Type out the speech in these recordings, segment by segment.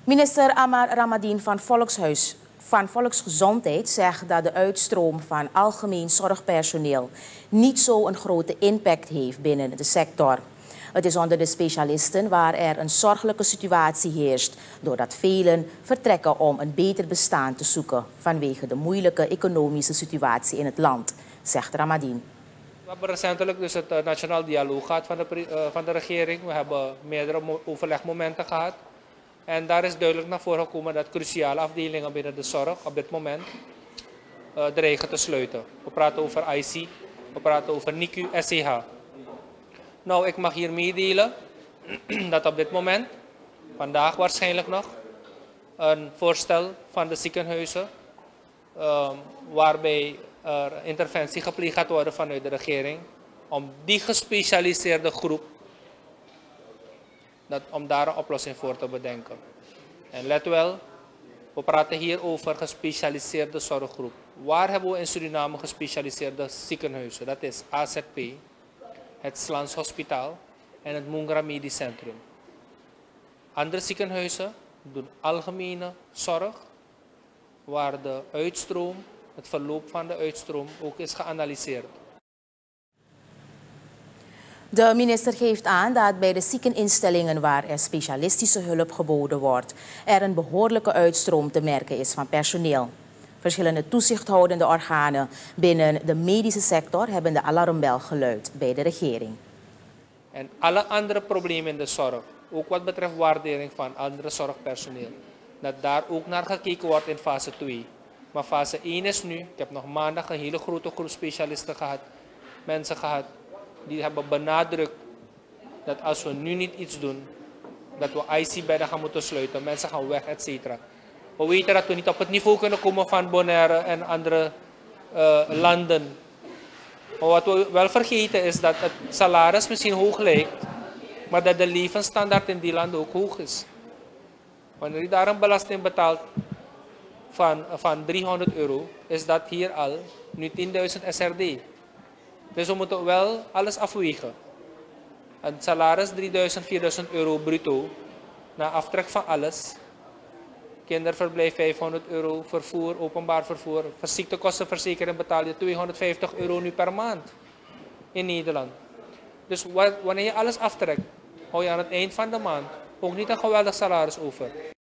Minister Amar Ramadien van Volksgezondheid zegt dat de uitstroom van algemeen zorgpersoneel niet zo een grote impact heeft binnen de sector. Het is onder de specialisten waar er een zorgelijke situatie heerst, doordat velen vertrekken om een beter bestaan te zoeken vanwege de moeilijke economische situatie in het land, zegt Ramadien. We hebben recentelijk dus het nationaal dialoog gehad van de regering. We hebben meerdere overlegmomenten gehad. En daar is duidelijk naar voren gekomen dat cruciale afdelingen binnen de zorg op dit moment dreigen te sluiten. We praten over IC, we praten over NICU, SCH. Nou, ik mag hier meedelen dat op dit moment, vandaag waarschijnlijk nog, een voorstel van de ziekenhuizen waarbij er interventie gepleegd gaat worden vanuit de regering om die gespecialiseerde groep, om daar een oplossing voor te bedenken. En let wel, we praten hier over gespecialiseerde zorggroep. Waar hebben we in Suriname gespecialiseerde ziekenhuizen? Dat is AZP, het Slans Hospitaal en het Mungra Medisch Centrum. Andere ziekenhuizen doen algemene zorg, waar de uitstroom, het verloop van de uitstroom ook is geanalyseerd. De minister geeft aan dat bij de ziekeninstellingen waar er specialistische hulp geboden wordt, er een behoorlijke uitstroom te merken is van personeel. Verschillende toezichthoudende organen binnen de medische sector hebben de alarmbel geluid bij de regering. En alle andere problemen in de zorg, ook wat betreft waardering van andere zorgpersoneel, dat daar ook naar gekeken wordt in fase 2. Maar fase 1 is nu, ik heb nog maandag een hele grote groep specialisten gehad, mensen gehad, die hebben benadrukt dat als we nu niet iets doen, dat we IC-bedden gaan moeten sluiten, mensen gaan weg, etc. We weten dat we niet op het niveau kunnen komen van Bonaire en andere landen. Maar wat we wel vergeten is dat het salaris misschien hoog lijkt, maar dat de levensstandaard in die landen ook hoog is. Wanneer je daar een belasting betaalt van €300, is dat hier al nu 10.000 SRD. Dus we moeten wel alles afwegen. Een salaris €3.000, €4.000 bruto, na aftrek van alles. Kinderverblijf €500, vervoer, openbaar vervoer. Voor ziektekostenverzekering betaal je €250 nu per maand in Nederland. Dus wanneer je alles aftrekt, hou je aan het eind van de maand ook niet een geweldig salaris over.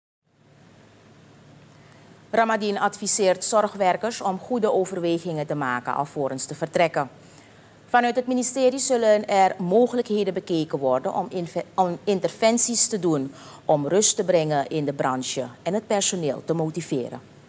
Ramadien adviseert zorgwerkers om goede overwegingen te maken alvorens te vertrekken. Vanuit het ministerie zullen er mogelijkheden bekeken worden om interventies te doen om rust te brengen in de branche en het personeel te motiveren.